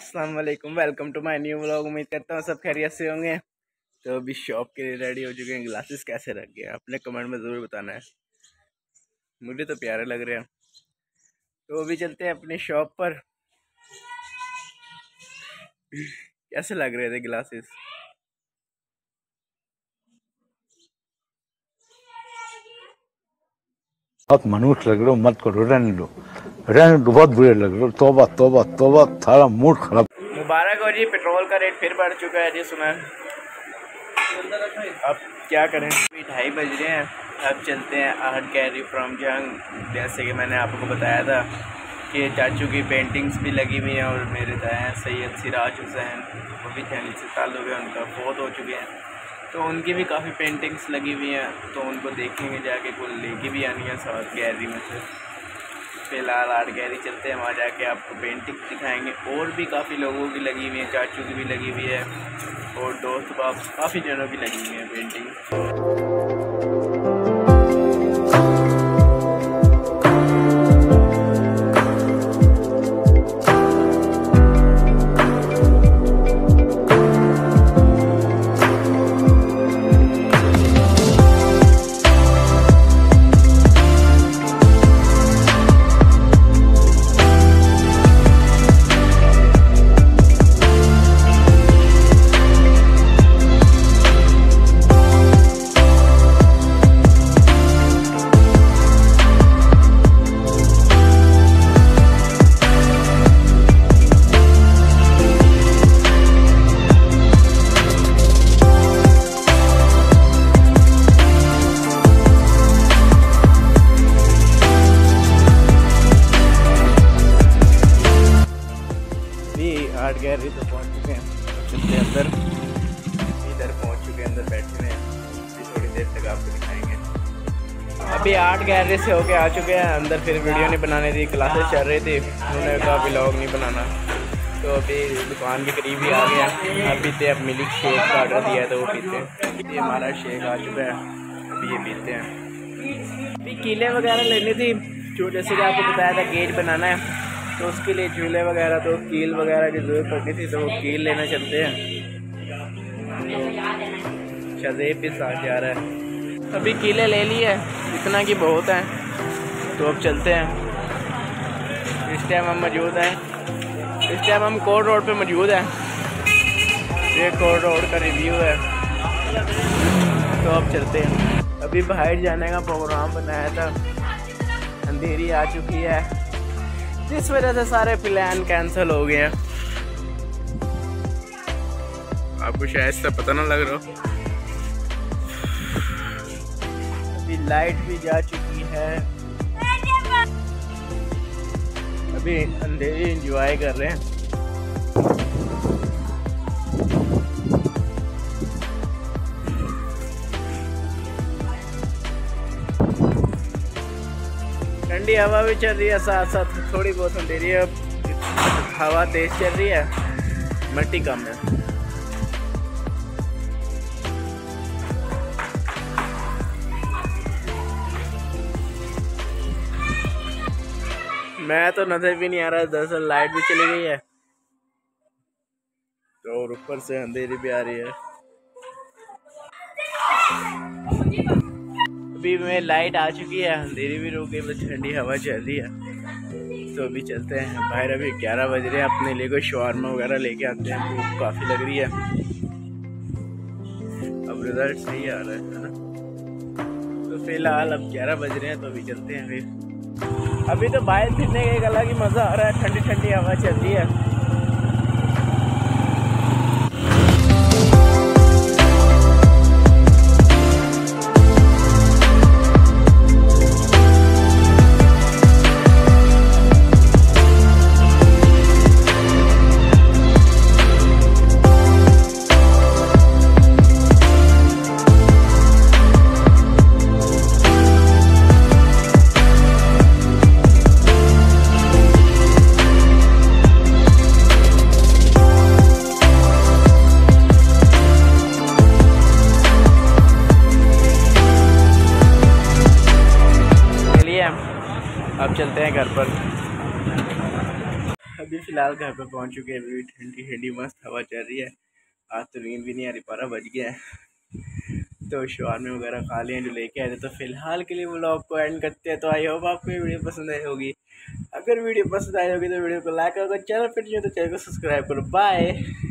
अस्सलाम वालेकुम, welcome to my new vlog. उम्मीद करता हूँ सब खैरियत से होंगे। तो अभी शॉप के लिए रेडी हो चुके हैं। ग्लासेस कैसे रख गए अपने कमेंट में ज़रूर बताना है, मुझे तो प्यारे लग रहे हैं। तो अभी चलते हैं अपनी शॉप पर। कैसे लग रहे थे ग्लासेस? बहुत मनुष्य लग रहे हो, मत करो, रहने दो, बहुत बुरे लग रहे हो। तौबा तौबा तौबा, थारा मूड खराब। मुबारक हो जी, पेट्रोल का रेट फिर बढ़ चुका है जी, सुना है। अब क्या करें, अभी 2:30 बज रहे हैं। अब चलते हैं आर्ट गैलरी फ्रॉम जंग। जैसे कि मैंने आपको बताया था कि चाचू की पेंटिंग्स भी लगी हुई हैं और मेरे हैं सैयद सिराज हुसैन, वो भी चैनल से ताल्लुक़ है उनका, बहुत हो चुके हैं। तो उनकी भी काफ़ी पेंटिंग्स लगी हुई हैं, तो उनको देखेंगे जाके, कुल लेके भी आनी है साथ गैलरी में से। फ़िलहाल आर्ट गैलरी चलते हैं, वहाँ जाके आपको पेंटिंग दिखाएंगे। और भी काफ़ी लोगों की लगी हुई है, चाचू की भी लगी हुई है और दोस्त बाप काफ़ी जनों की लगी हुई है पेंटिंग। आर्ट गैलरी तो पहुंच चुके हैं, चलते अंदर। इधर पहुंच चुके हैं, अंदर बैठे हैं, थोड़ी देर तक आपको दिखाएंगे। अभी आर्ट गैलरी से होके आ चुके हैं अंदर। फिर वीडियो नहीं बनाने दी, क्लासेस चल रही थी, उन्होंने कहा व्लॉग नहीं बनाना। तो अभी दुकान के करीब ही आ गया। अब पीते हैं, अब मिल्क शेक का ऑर्डर दिया है तो वो पीते हैं। ये हमारा शेक आ चुका है, अभी ये पीते हैं। अभी कीले वगैरह लेनी थी, जो जैसे कि आपको बताया था गेट बनाना है, तो उसके लिए झूले वगैरह, तो कील वगैरह की ज़रूरत पड़ती थी, तो वो कील लेना चलते हैं। तो शज़ेब भी साथ जा रहा है। अभी कीले ले लिए, इतना की बहुत है, तो अब चलते हैं। इस टाइम हम मौजूद हैं, इस टाइम हम कोर्ट रोड पे मौजूद हैं। ये कोर्ट रोड का रिव्यू है। तो अब चलते हैं। अभी बाहर जाने का प्रोग्राम बनाया था, अंधेरी आ चुकी है, जिस वजह से सारे प्लान कैंसिल हो गए हैं। आपको शायद से पता ना लग रहा हो। अभी लाइट भी जा चुकी है, अभी अंधेरी एंजॉय कर रहे हैं। ठंडी हवा भी चल रही है, साथ साथ थोड़ी बहुत अंधेरी है। हवा तेज चल रही है, मिट्टी कम है। मैं तो नजर भी नहीं आ रहा, दरअसल लाइट भी चली गई है, तो और ऊपर से अंधेरी भी आ रही है। अभी में लाइट आ चुकी है, अंधेरी भी रुक गई, बस ठंडी हवा चल रही है। तो अभी चलते हैं बाहर। अभी 11 बज रहे हैं, अपने लिए कोई शवारमा वगैरह लेके आते हैं, भूख काफ़ी लग रही है। अब रिजल्ट सही आ रहा है ना। तो फिलहाल अब 11 बज रहे हैं, तो अभी चलते हैं। फिर अभी तो बाहर फिरने का एक अलग ही मज़ा आ रहा है, ठंडी ठंडी हवा चल रही है। अब चलते हैं घर पर। अभी फ़िलहाल घर पर पहुंच चुके हैं। अभी ठंडी ठंडी मस्त हवा चल रही है। आज तो नींद भी नहीं आ रही, 12 बज गया है। तो शॉर्मे वगैरह खा लिए जो लेके आए थे। तो फिलहाल के लिए व्लॉग को एंड करते हैं। तो आई होप आपको ये वीडियो पसंद आई होगी। अगर वीडियो पसंद आई होगी तो वीडियो को लाइक करो, चैनल फिर नहीं हो तो चैनल को सब्सक्राइब करो। बाय।